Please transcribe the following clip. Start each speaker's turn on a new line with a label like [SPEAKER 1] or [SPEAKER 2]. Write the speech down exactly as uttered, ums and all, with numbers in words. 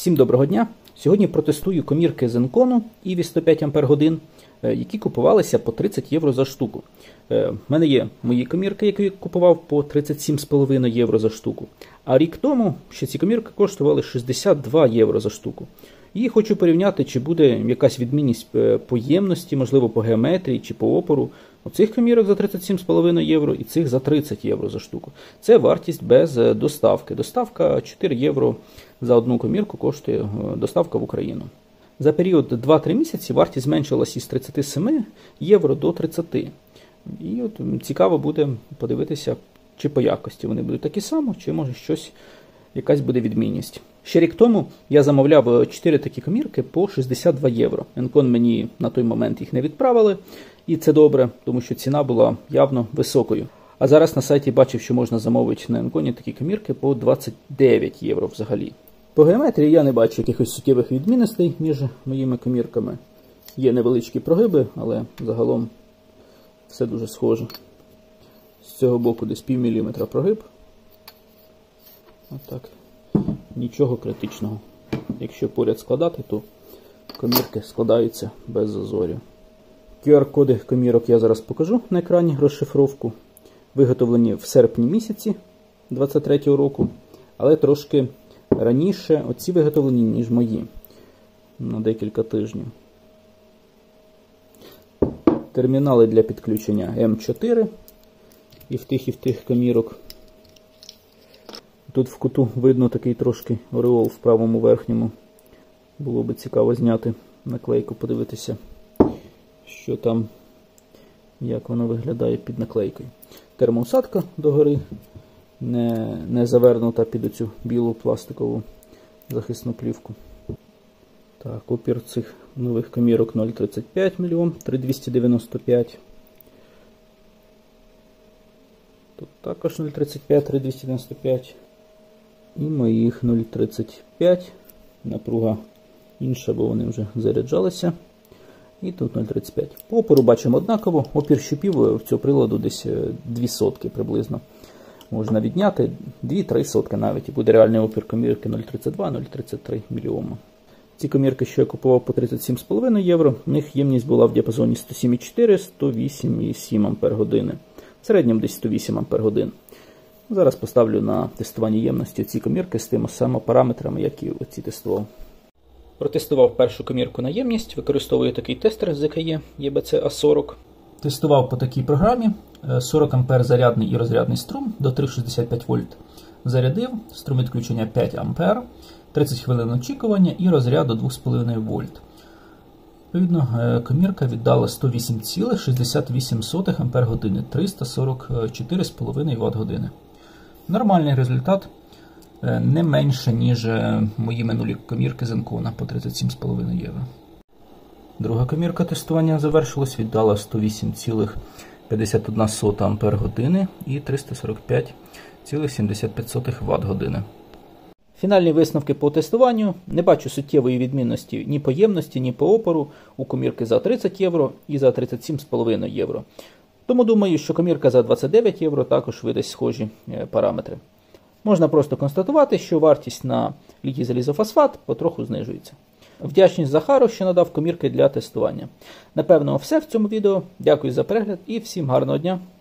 [SPEAKER 1] Всім доброго дня! Сьогодні протестую комірки Zencon і ві сто п'ять ампер годин, які купувалися по тридцять євро за штуку. У мене є мої комірки, які я купував по тридцять сім з половиною євро за штуку. А рік тому ще ці комірки коштували шістдесят два євро за штуку. І хочу порівняти, чи буде якась відмінність по ємності, можливо по геометрії чи по опору. Оцих комірок за тридцять сім з половиною євро і цих за тридцять євро за штуку. Це вартість без доставки. Доставка чотири євро за одну комірку коштує доставка в Україну. За період два-три місяці вартість зменшилась із тридцяти семи євро до тридцяти. І от цікаво буде подивитися, чи по якості вони будуть такі самі, чи може щось, якась буде відмінність. Ще рік тому я замовляв чотири такі комірки по шістдесят два євро. Zencon мені на той момент їх не відправили. І це добре, тому що ціна була явно високою. А зараз на сайті бачив, що можна замовити на Zencon такі комірки по двадцять дев'ять євро взагалі. По геометрії я не бачу якихось суттєвих відмінностей між моїми комірками. Є невеличкі прогиби, але загалом все дуже схоже. З цього боку десь пів міліметра прогиб. Отак. Нічого критичного. Якщо поряд складати, то комірки складаються без зазорів. ку ар-коди комірок я зараз покажу на екрані, розшифровку. Виготовлені в серпні місяці двадцять третього року, але трошки раніше оці виготовлені, ніж мої. На декілька тижнів. Термінали для підключення ем чотири і в тих, і в тих комірок. Тут в куту видно такий трошки ореол в правому верхньому. Було би цікаво зняти наклейку, подивитися, що там, як воно виглядає під наклейкою. Термоусадка догори, не, не завернута під оцю білу пластикову захисну плівку. Так, опір цих нових комірок нуль цілих тридцять п'ять мільйон, три тисячі двісті дев'яносто п'ять. Тут також нуль цілих тридцять п'ять, три тисячі двісті дев'яносто п'ять. І моїх нуль цілих тридцять п'ять. Напруга інша, бо вони вже заряджалися. І тут нуль цілих тридцять п'ять. По опору бачимо однаково. Опір щупів в цього приладу десь дві сотки приблизно. Можна відняти дві-три сотки навіть. І буде реальний опір комірки нуль цілих тридцять два - нуль цілих тридцять три мільйома. Ці комірки, що я купував по тридцять сім з половиною євро, у них ємність була в діапазоні сто сім цілих чотири - сто вісім цілих сім ампер години. В середньому десь сто вісім ампер годин. Зараз поставлю на тестування ємності ці комірки з тими самими параметрами, як і оці тестував. Протестував першу комірку на ємність, використовую такий тестер з ЗКЄ і бі це а сорок. Тестував по такій програмі, сорок ампер зарядний і розрядний струм до три цілих шістдесят п'ять вольт. Зарядив, струм відключення п'ять ампер, тридцять хвилин очікування і розряд до двох з половиною вольт. Відповідно, комірка віддала сто вісім цілих шістдесят вісім сотих ампер години, триста сорок чотири з половиною ватт години. Нормальний результат, не менше, ніж мої минулі комірки Zencon по тридцять сім з половиною євро. Друга комірка тестування завершилась, віддала сто вісім цілих п'ятдесят одна сота ампер години і триста сорок п'ять цілих сімдесят п'ять сотих ватт години. Фінальні висновки по тестуванню. Не бачу суттєвої відмінності ні по ємності, ні по опору у комірки за тридцять євро і за тридцять сім з половиною євро. Тому думаю, що комірка за двадцять дев'ять євро також видасть схожі параметри. Можна просто констатувати, що вартість на літій залізофосфат потроху знижується. Вдячність Захару, що надав комірки для тестування. Напевно, все в цьому відео. Дякую за перегляд і всім гарного дня!